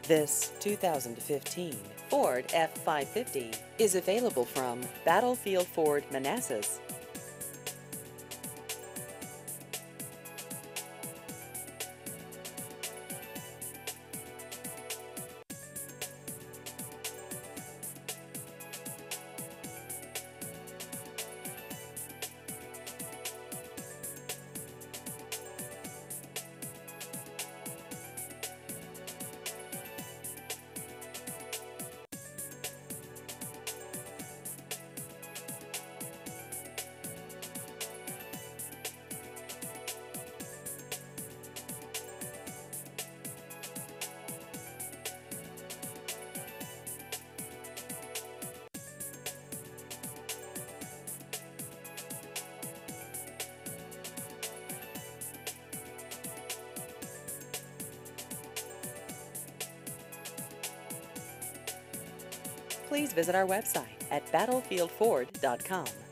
This 2015 Ford F-550 is available from Battlefield Ford Manassas. Please visit our website at battlefieldford.com.